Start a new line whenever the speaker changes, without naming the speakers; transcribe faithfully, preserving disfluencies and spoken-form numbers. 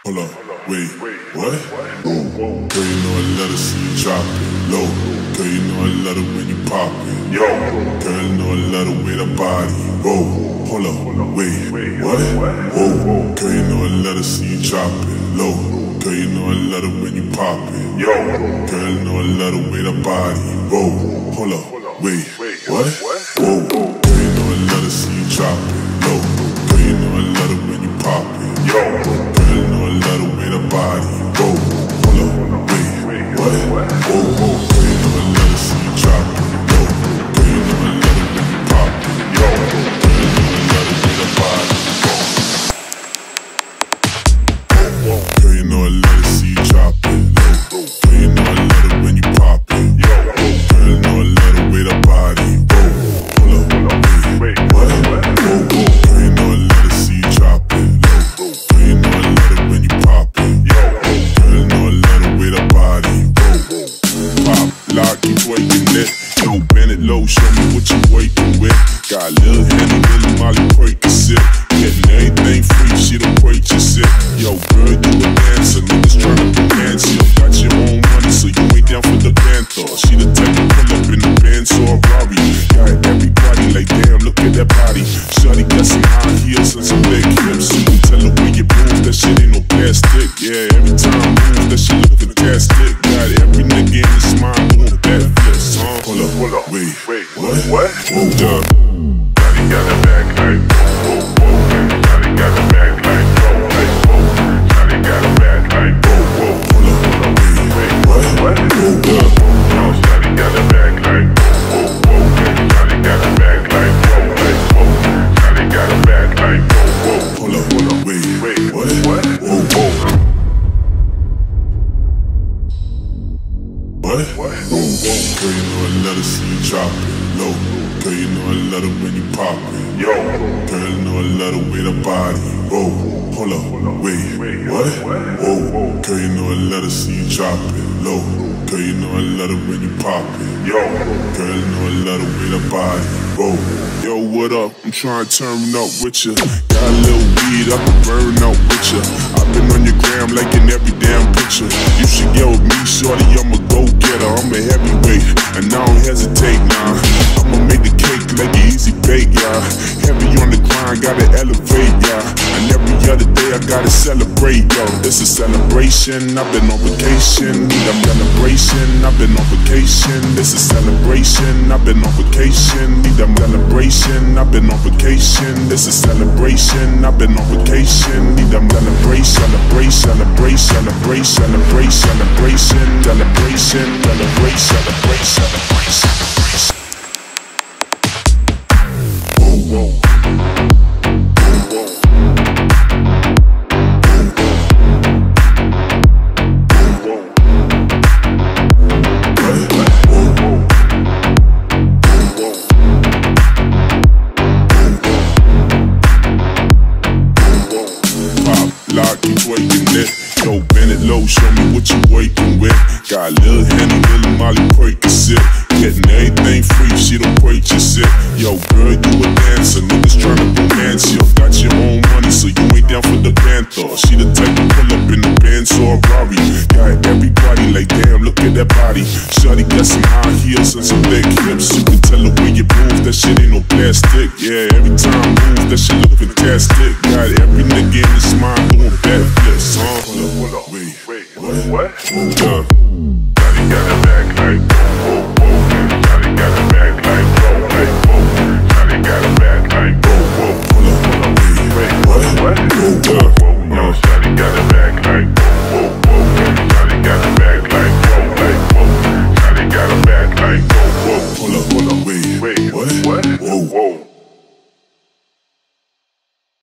Hold up, wait, what? Girl, you know I let her see you drop it low. Girl, you know I let her when you pop it. Yo, girl, you know I let her with her body. Whoa, hold up, wait, what? Whoa, girl, you know I let her see you drop it low. Girl, you know I let her when you pop it. Yo, girl, you know I let her with her body. Whoa, hold up, wait, what? Whoa, girl, you know I let her see you drop it low. Girl, you know I let her when you pop it. Yo, girl, you know I let her with her body. Whoa, hold up, wait, what? Whoa, girl, you know I let her see you drop it low. Girl, you know I let her when you pop it. Yo, girl, you know I let her with her body. Whoa, girl, you know I let her see you drop it low. Girl, you know I let her when you pop it. Yo, girl, you know I let her with her body. Whoa, hold up, wait, what? Whoa, girl, you know I let her see you drop it low. Girl, you know I let her when you pop it. Yo, girl, you know I let her with her body. Whoa, pop, lock, keep working it. Yo, bend it low, show me what you working with. Got a little Henny, little Molly, break a sip. Getting everything free, she don't purchase it. Yo, girl, you a dancer, niggas tryna romance you. Got your own money, so you ain't down for the panther. She the type to pull up in the Benz or a Rari. Got everybody like, damn, look at that body. Shawty got some high heels and some big hips. You can tell the way you move, that shit ain't no plastic. Yeah, every time I move, that shit look fantastic. Got every nigga in his mind doing backflips. Huh? Hold up, hold up, wait, wait, what? What? Hold up. Shawty got a back like, whoa, whoa, whoa. Shawty got a back like, whoa, like, whoa. Shawty got a back like, whoa, whoa. Hold up, hold up, wait, wait, what? What? Hold up. Yo, Shawty got a back like, whoa, whoa, whoa. Shawty got a back like, whoa, like, whoa. Shawty got a back like, whoa, whoa. Hold up, hold up, wait, wait, what? What? Whoa, whoa. What? What? Whoa, whoa. Girl, you know I let her see you drop it low. Girl, you know I let her when you pop it. Yo, girl, you know I let her with her body. Whoa, hold up, wait, what? Whoa, girl, you know I let her see you drop it low. Girl, you know I let her when you pop it. Yo, girl, you know I let her with her body. Whoa, yo, what up? I'm trying to turn up with ya. Got a little weed, I can burn out with ya. I've been on your gram like in every damn picture. You should get with me, shorty, I'm a go-getter. I'm a heavyweight, and I don't hesitate, nah. I'ma make the cake like an easy bake, yeah. Heavy on the grind, gotta elevate, yeah. And every other day I gotta celebrate, yo. This is celebration, I've been on vacation. Need a celebration, I've been on vacation. This is celebration, I've been on vacation. Need a celebration, I've been on vacation. This is celebration, I've been on vacation. Need a celebration, celebrate, celebrate, celebrate, celebrate, celebration, celebration, celebrate, celebrate, celebrate, celebration. Whoa. Yo, bend it low, show me what you working with. Got a little Henny, little Molly, break a sip. Getting everything free, she don't purchase it. Yo, girl, you a dancer, niggas tryna romance you. Got your own money, so you ain't down for the panther. She the type to pull up in the Benz or a Rari. Got everybody like, damn, look at that body. Shawty got some high heels and some big hips. You can tell the way you move, that shit ain't no plastic. Yeah, every time I move, that shit look fantastic. Got every nigga in his